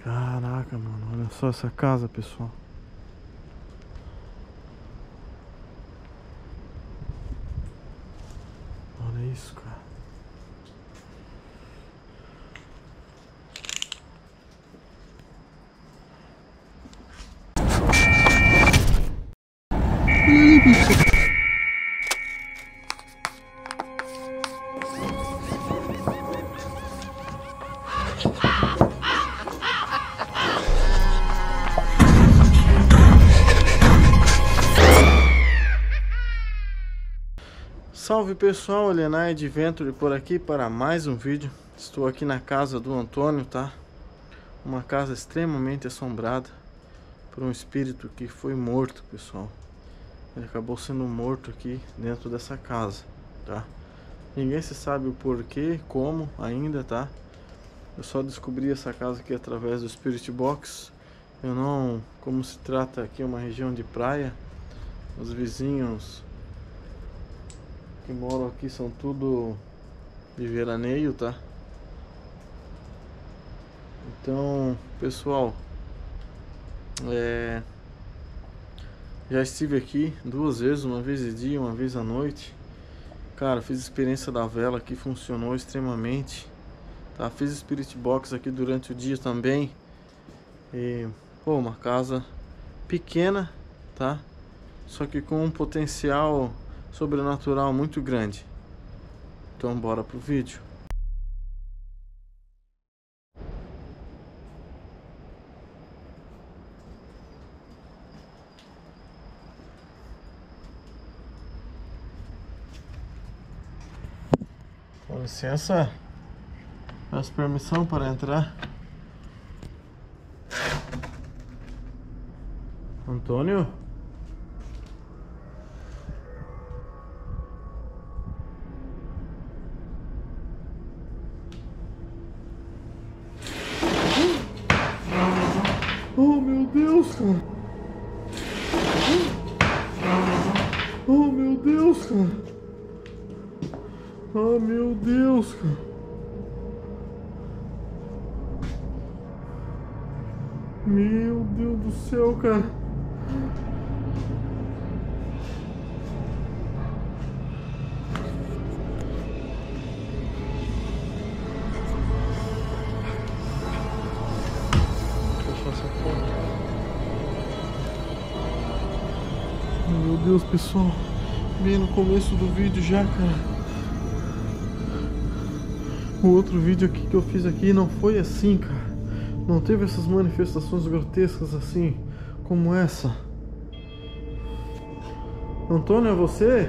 Caraca, mano, olha só essa casa, pessoal. Olha isso, cara. Salve pessoal, Elenai Adventure por aqui para mais um vídeo. Estou aqui na casa do Antônio, tá? Uma casa extremamente assombrada por um espírito que foi morto, pessoal. Ele acabou sendo morto aqui dentro dessa casa, tá? Ninguém se sabe o porquê, como ainda, tá? Eu só descobri essa casa aqui através do Spirit Box. Eu não... Como se trata aqui uma região de praia, os vizinhos que moram aqui são tudo de veraneio, tá? Então, pessoal, já estive aqui 2 vezes, uma vez de dia, uma vez à noite. Cara, fiz experiência da vela aqui, funcionou extremamente, tá? Fiz Spirit Box aqui durante o dia também. E, pô, uma casa pequena, tá? Só que com um potencial sobrenatural muito grande. Então bora pro vídeo. Com licença, peço permissão para entrar. Antônio? Oh meu Deus, cara! Oh meu Deus, cara! Oh meu Deus, cara! Meu Deus do céu, cara! Fechar essa porta. Meu Deus, pessoal! Bem no começo do vídeo já, cara! O outro vídeo aqui que eu fiz aqui não foi assim, cara. Não teve essas manifestações grotescas assim, como essa. Antônio, é você?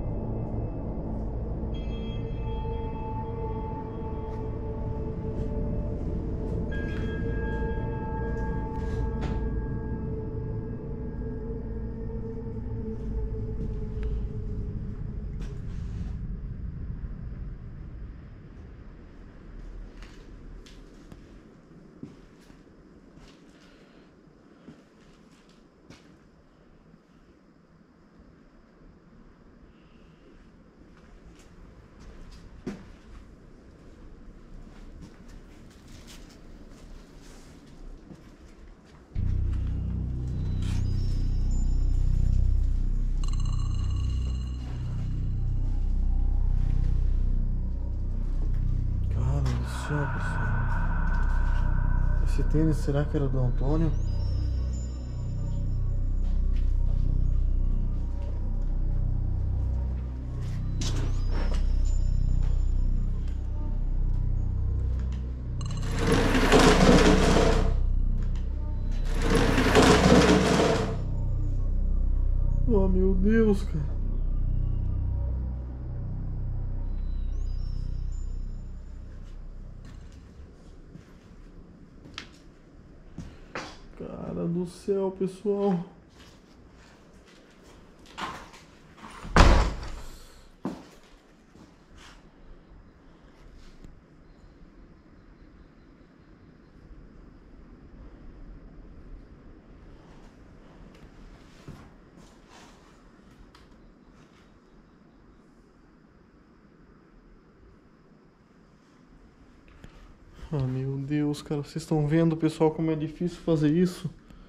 Cara do céu, pessoal. Esse tênis, será que era do Antônio? Oh meu Deus, cara. Cara do céu, pessoal. Ah, meu Deus, cara, vocês estão vendo, pessoal, como é difícil fazer isso?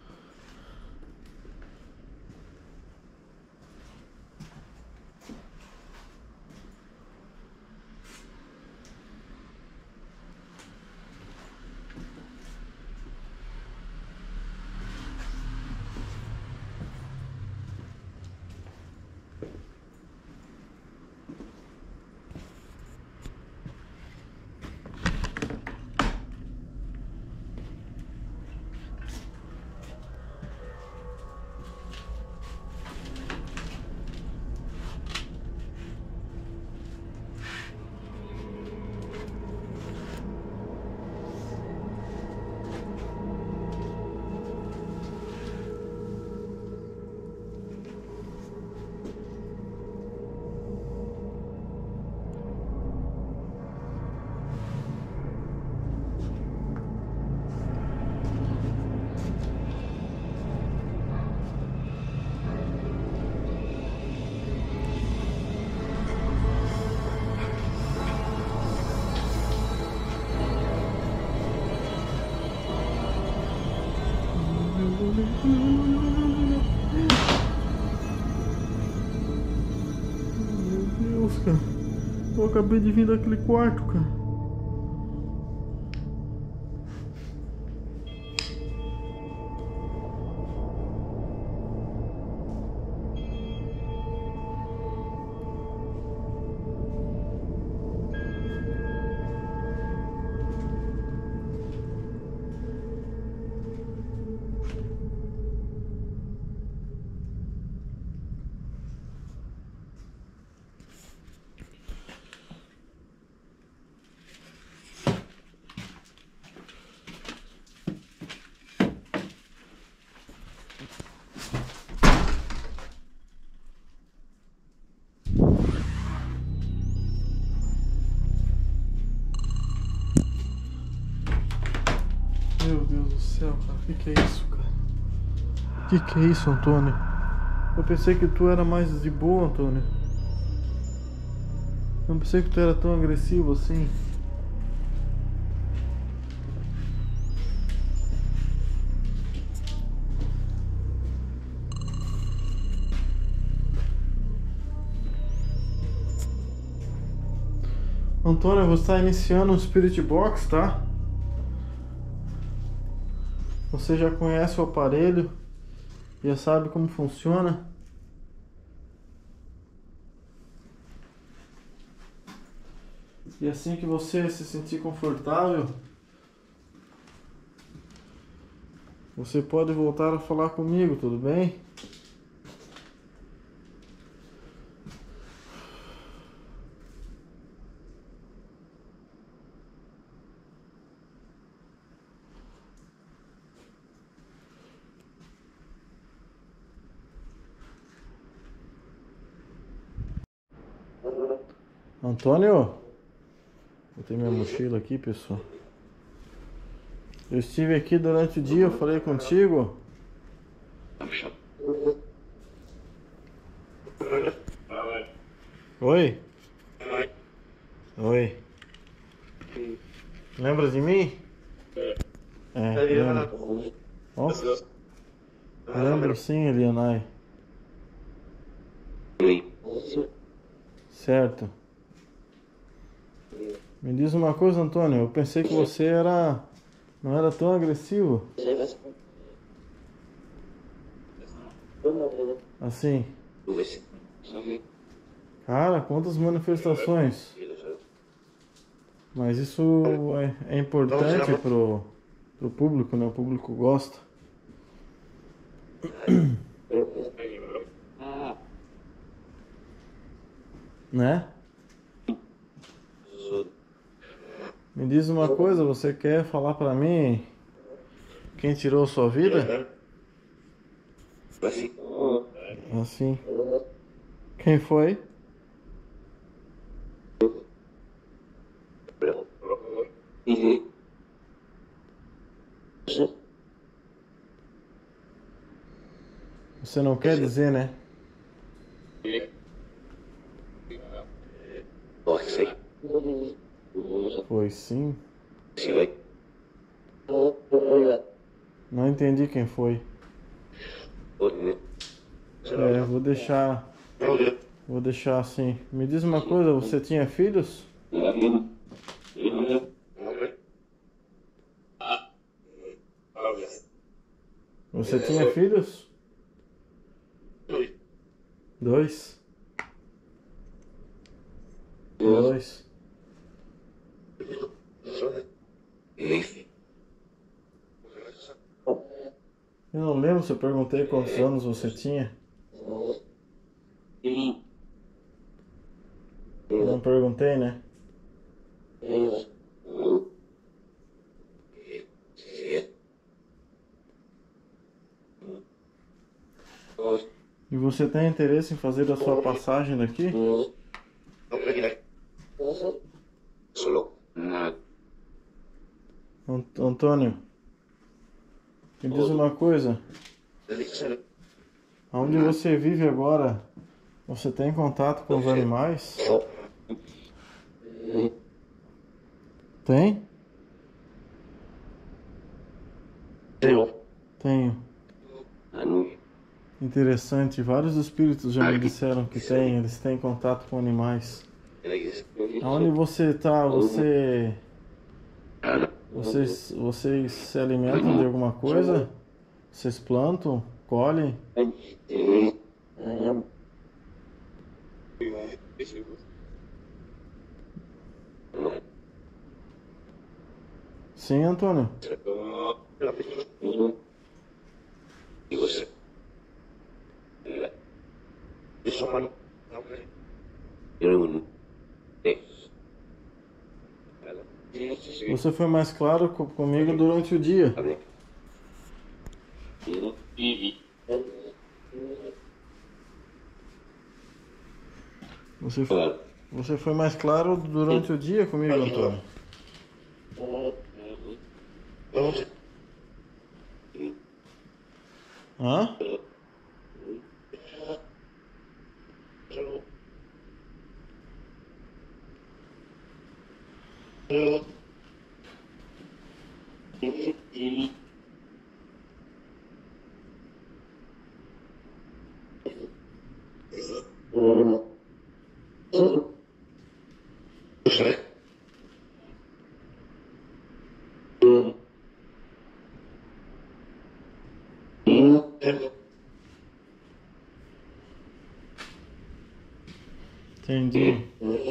Meu Deus, cara. Eu acabei de vir daquele quarto, cara. Meu Deus do céu, cara. O que é isso, cara? O que é isso, Antônio? Eu pensei que tu era mais de boa, Antônio. Eu não pensei que tu era tão agressivo assim. Antônio, você está iniciando um Spirit Box, tá? Você já conhece o aparelho, já sabe como funciona. E assim que você se sentir confortável, você pode voltar a falar comigo, tudo bem? Antônio, botei minha mochila aqui, pessoal. Eu estive aqui durante o dia, eu falei contigo. Oi? Oi. Lembra de mim? Lembro. Ó, lembro sim, Elianai. Certo. Me diz uma coisa, Antônio. Eu pensei que você não era tão agressivo. Assim. Cara, quantas manifestações. Mas isso é importante pro público, né? O público gosta. Né? Me diz uma coisa, você quer falar pra mim quem tirou sua vida? Assim. Quem foi? Você não quer dizer, né? Foi sim. Não entendi quem foi. Vou deixar. Vou deixar assim. Me diz uma coisa, você tinha filhos? Você tinha filhos? 2? 2. Eu não lembro se eu perguntei quantos anos você tinha. Eu não perguntei, né? E você tem interesse em fazer a sua passagem daqui? Antônio, me diz uma coisa. Onde você vive agora, você tem contato com os animais? Tem? Tenho. Interessante, vários espíritos já me disseram que tem, eles têm contato com animais. Aonde você está, vocês se alimentam de alguma coisa? Vocês plantam, colhem? Sim, Antônio. Você foi mais claro comigo durante o dia. Você foi mais claro durante o dia comigo, Antônio. Hã? Entendi.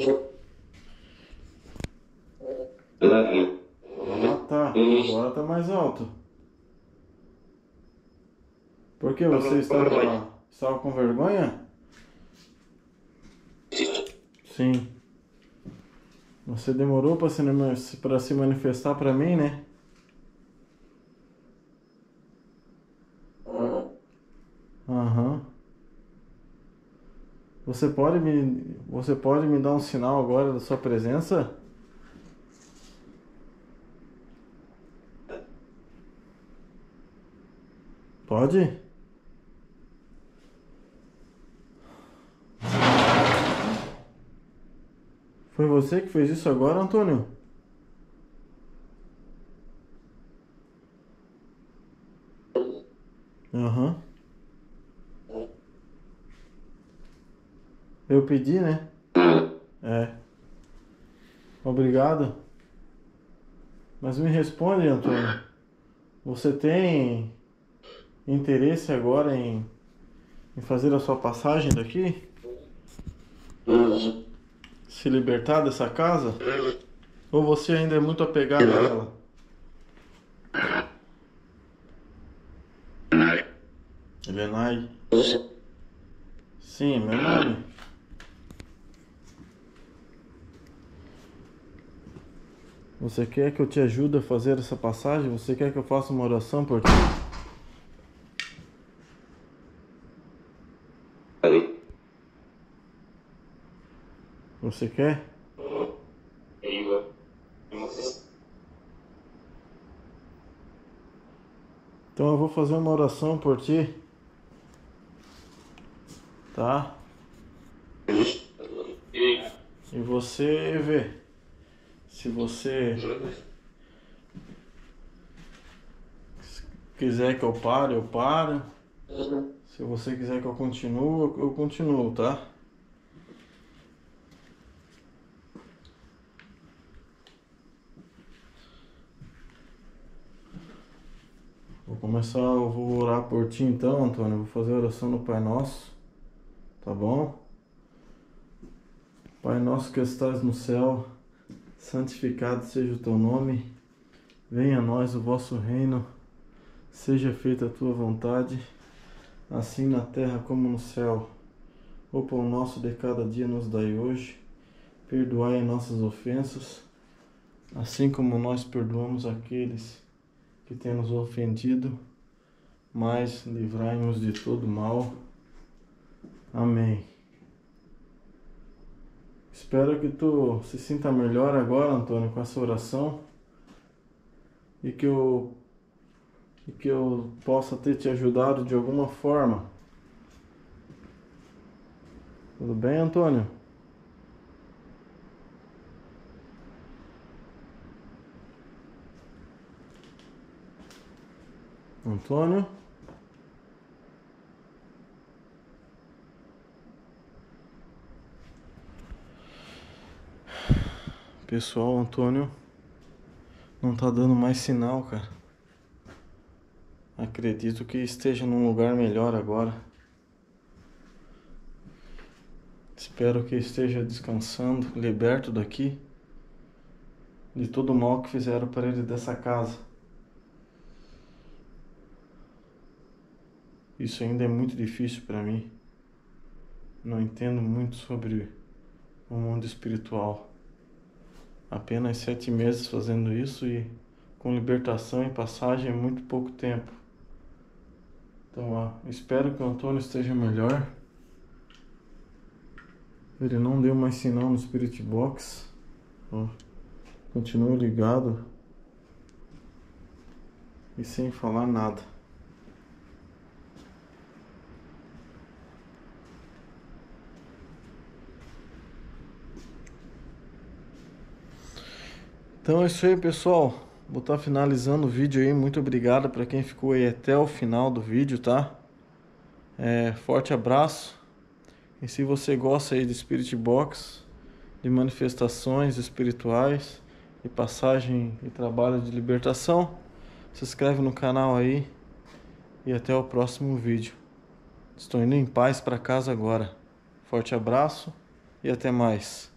Ah, tá. Agora tá mais alto. Por que você estava com vergonha? Sim. Você demorou para se manifestar para mim, né? Aham. Você pode me dar um sinal agora da sua presença? Pode? Foi você que fez isso agora, Antônio? Aham. Eu pedi, né? É. Obrigado. Mas me responde, Antônio. Você tem interesse agora em fazer a sua passagem daqui? Se libertar dessa casa? Ou você ainda é muito apegado a ela? Elenai. Sim, meu nome. Você quer que eu te ajude a fazer essa passagem? Você quer que eu faça uma oração por ti? Você quer? Então eu vou fazer uma oração por ti. Tá? E você vê se você quiser que eu pare, eu paro. Se você quiser que eu continue, eu continuo, tá? Eu vou orar por ti então, Antônio. Eu vou fazer a oração no Pai Nosso, tá bom? Pai nosso que estás no céu, santificado seja o teu nome. Venha a nós o vosso reino. Seja feita a tua vontade, assim na terra como no céu. O pão nosso de cada dia nos dai hoje. Perdoai nossas ofensas, assim como nós perdoamos aqueles que têm nos ofendido, mas livrai-nos de todo mal. Amém. Espero que tu se sinta melhor agora, Antônio, com essa oração e que eu possa ter te ajudado de alguma forma. Tudo bem, Antônio? Antônio? Pessoal, Antônio não tá dando mais sinal, cara. Acredito que esteja num lugar melhor agora. Espero que esteja descansando, liberto daqui, de todo o mal que fizeram para ele dessa casa. Isso ainda é muito difícil para mim. Não entendo muito sobre o mundo espiritual. Apenas 7 meses fazendo isso e com libertação e passagem é muito pouco tempo. Então, espero que o Antônio esteja melhor. Ele não deu mais sinal no Spirit Box. Continua ligado e sem falar nada. Então é isso aí, pessoal. Vou estar finalizando o vídeo aí. Muito obrigado para quem ficou aí até o final do vídeo, tá? Forte abraço. E se você gosta aí de Spirit Box, de manifestações espirituais e passagem e trabalho de libertação, se inscreve no canal aí e até o próximo vídeo. Estou indo em paz para casa agora. Forte abraço e até mais.